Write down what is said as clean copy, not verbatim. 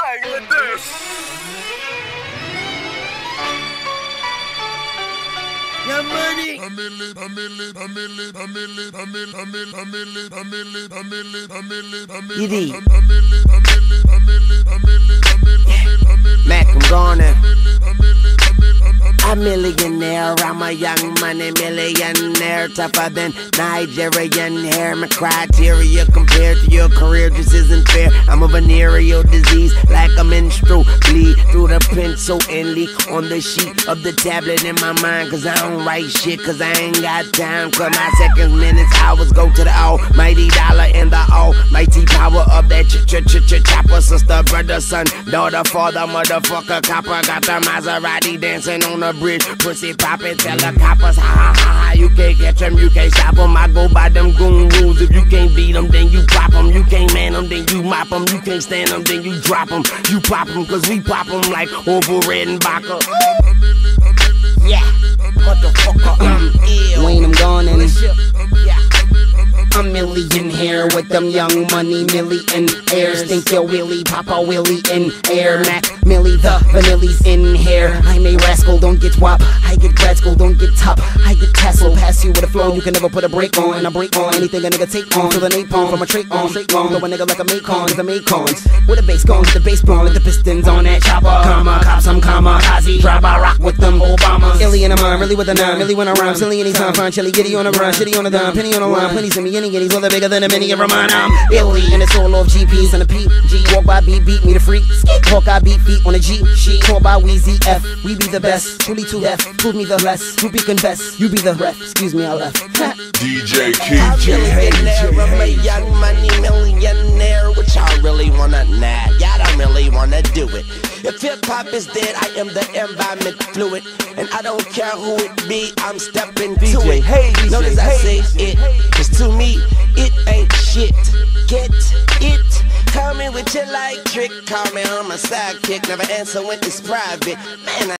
bang with this. Your money. Edie. Mac, I'm gonna. A millionaire, I'm a young money millionaire, tougher than Nigerian hair. My criteria compared to your career just isn't fair. I'm a venereal disease, like a menstrual bleed through the pencil and leak on the sheet of the tablet in my mind. Cause I don't write shit, cause I ain't got time. Cause my seconds, minutes, hours go to the almighty dollar and the almighty power of that chopper. Sister, brother, son, daughter, father, motherfucker, copper. Got the Maserati dancing on the bridge, pussy poppin', tell the coppers, ha ha ha ha. You can't catch them, you can't stop them. I go by them goon rules. If you can't beat them, then you pop them. You can't man them, then you mop them. You can't stand them, then you drop them. You pop them, cause we pop them like Orville Redenbacher. Yeah, motherfucker, I'm ill. Wayne, I'm gone and a millionaire with them young money millionaires. Think you're Willie, Papa Willie in air. Mac Millie, the vanilli's in here. I'm a rascal, don't get wop. I get grad school, don't get top. I get tassel, pass you with a flow. You can never put a break on, and I break on anything a nigga take on. Feel the napalm from a trait on, straight on. Throw a nigga like a Macon, the Macons. With the bass gone, the bass blown, let the pistons on that chopper. Comma, cops, I'm kamikaze. Drive by rock with them Obamas. Illy in a mind, really with a nine, really when I rhyme. Silly anytime, fine chili, giddy on a run, shitty on a dime, penny on a line, plenty to me, any giddies, all the bigger than a mini of mine. I'm illy, and it's all off GPs and a PG. Walk by beat, beat me the freak. Walk I beat feet on a G. She call by Weezy F. We be the best, truly too deaf. Prove me the less, you be confess. You be the ref. Excuse me, I left. DJ King J. I'm a young money millionaire. What y'all really wanna nab? Y'all don't really wanna do it. If hip hop is dead, I am the environment fluid, and I don't care who it be. I'm stepping to it. Hey, Notice I say it, cause to me it ain't shit. Get it? Call me with your like trick. Call me on my sidekick. Never answer when it's private. Man,